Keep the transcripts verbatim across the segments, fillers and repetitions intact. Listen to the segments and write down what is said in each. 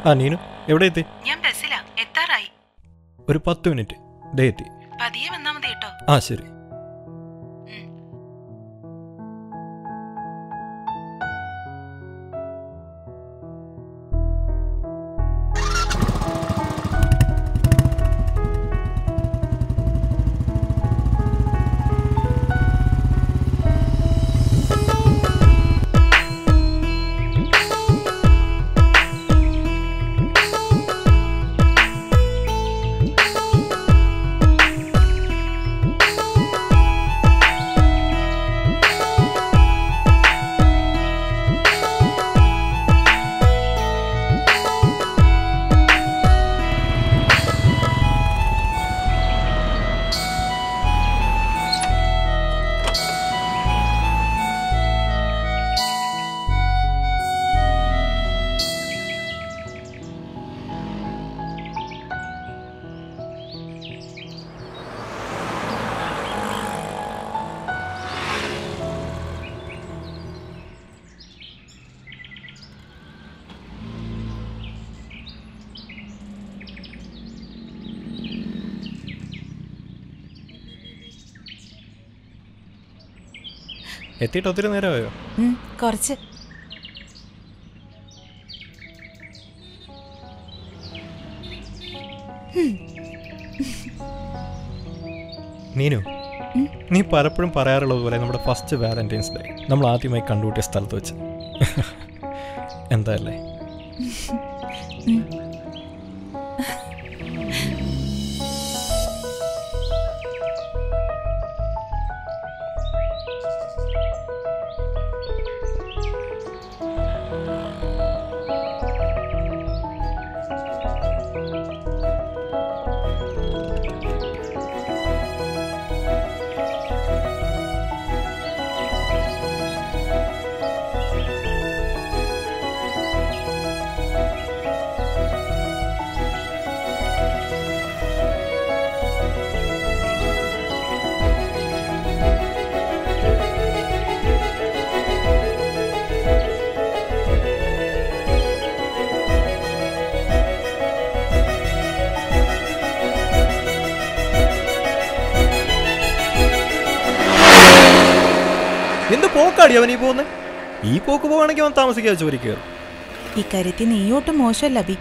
ആ നീനു എവിടെ എത്തി? ഞാൻ ബസ്സിലാ, എത്താറായി. ഒരു പത്ത് മിനിറ്റ് ദേ എത്തി. പതിയെ വന്നാ മതി കേട്ടോ. ആ ശരി. എത്തിയിട്ട് ഒത്തിരി നേരമായോ? കുറച്ച്. നീനു, നീ പലപ്പോഴും പറയാറുള്ളത് പോലെ നമ്മുടെ ഫസ്റ്റ് വാലന്റൈൻസ് ഡേ നമ്മൾ ആദ്യമായി കണ്ടുകൂട്ടിയ സ്ഥലത്ത് വെച്ച് എന്താ അല്ലേ? എന്ത് പോക്കാടി അവൻ ഈ പോകുന്നത്? ഈ പോക്ക് പോവാണെങ്കിൽ അവൻ താമസിക്കാതെ ചോരി കയറും. ഇക്കാര്യത്തിൽ നീയോട്ടും മോശമല്ല ബി.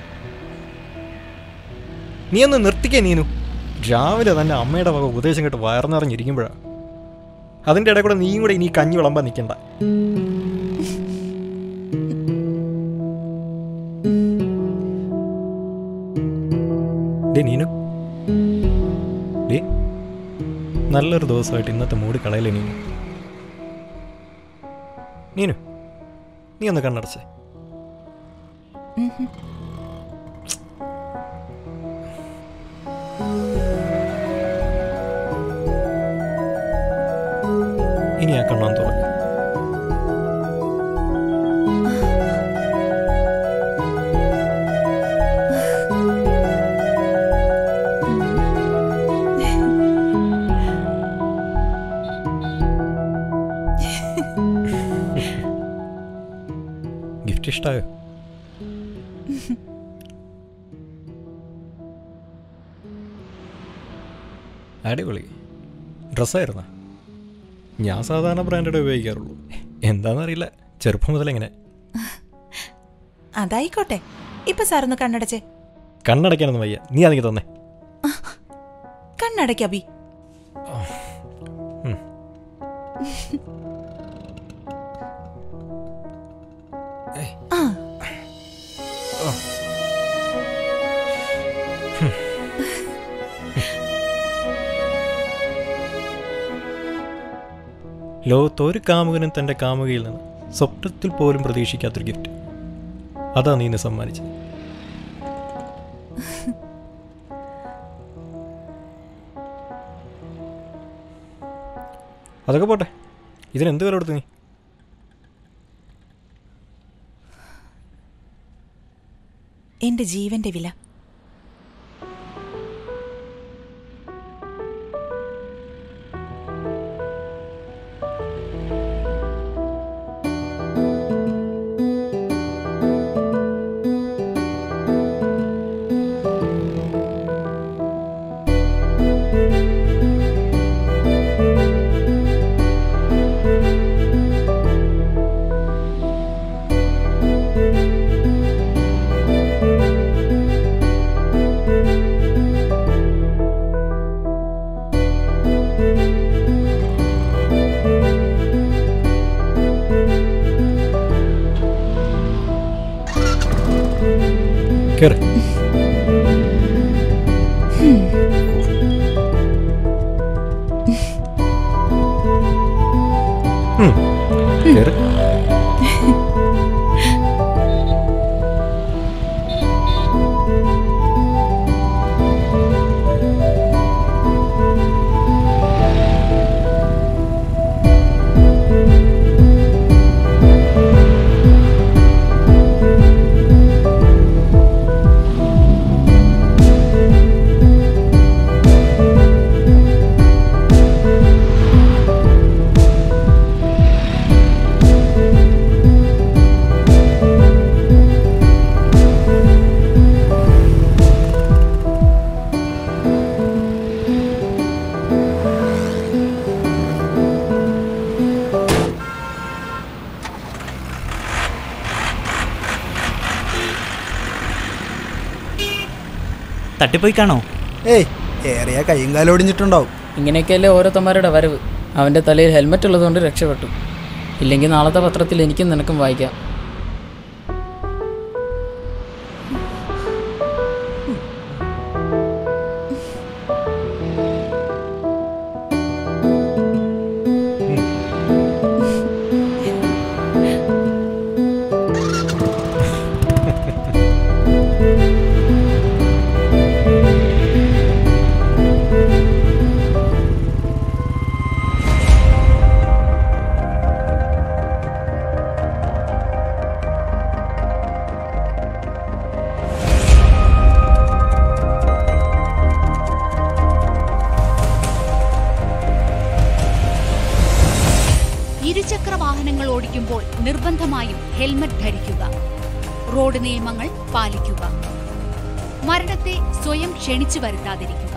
നീ ഒന്ന് നിർത്തിക്കേ നീനു. രാവിലെ തന്നെ അമ്മയുടെ വക ഉപദേശം കേട്ട് വയർന്നിറങ്ങിയിരിക്കുമ്പോഴാണ്. അതിൻ്റെ ഇടയിൽ കൂടെ നീയും കൂടെ ഇനി കഞ്ഞി വിളമ്പാൻ നിൽക്കണ്ട. ഡേ നീനു, ഡേ നല്ലൊരു ദിവസമായിട്ട് ഇന്നത്തെ മൂടി കളയലേ നീനു. നീനു, നീ ഒന്ന് കണ്ണടച്ചേ. ഇനി ആ കണ്ണാൻ തുറക്കും. ഗിഫ്റ്റ് ഇഷ്ടായോ? അടിപൊളി ഡ്രസ്സായിരുന്ന. ഞാൻ സാധാരണ ബ്രാൻഡഡ് ഉപയോഗിക്കാറുള്ളൂ. എന്താണെന്നറിയില്ല, ചെറുപ്പം മുതലെങ്ങനെ. അതായിക്കോട്ടെ. ഇപ്പൊ സാറൊന്ന് കണ്ണടച്ചേ. കണ്ണടയ്ക്കാനൊന്നും വയ്യ, നീ അതെങ്കിൽ തന്നെ. കണ്ണടയ്ക്ക ബി. ലോകത്തൊരു കാമുകനും തൻ്റെ കാമുകയിൽ നിന്ന് സ്വപ്നത്തിൽ പോലും പ്രതീക്ഷിക്കാത്തൊരു ഗിഫ്റ്റ്. അതാ നീ എന്നെ സമ്മാനിച്ചത്. അതൊക്കെ പോട്ടെ, ഇതിനെന്ത് വില കൊടുത്തു നീ? എന്റെ ജീവന്റെ വില. കേറ്. കേറ്. തട്ടിപ്പോയി കാണോ? ഏയ് ഏറിയ കൈയും കാലും ഒടിഞ്ഞിട്ടുണ്ടാവും. ഇങ്ങനെയൊക്കെയല്ലേ ഓരോരുത്തന്മാരുടെ വരവ്. അവൻ്റെ തലയിൽ ഹെൽമെറ്റ് ഉള്ളതുകൊണ്ട് രക്ഷപ്പെട്ടു. ഇല്ലെങ്കിൽ നാളത്തെ പത്രത്തിൽ എനിക്കും നിനക്കും വായിക്കാം. ഇരുചക്രവാഹനങ്ങൾ ഓടിക്കുമ്പോൾ നിർബന്ധമായും ഹെൽമറ്റ് ധരിക്കുക. റോഡ് നിയമങ്ങൾ പാലിക്കുക. മരണത്തെ സ്വയം ക്ഷണിച്ചു വരുത്താതിരിക്കുക.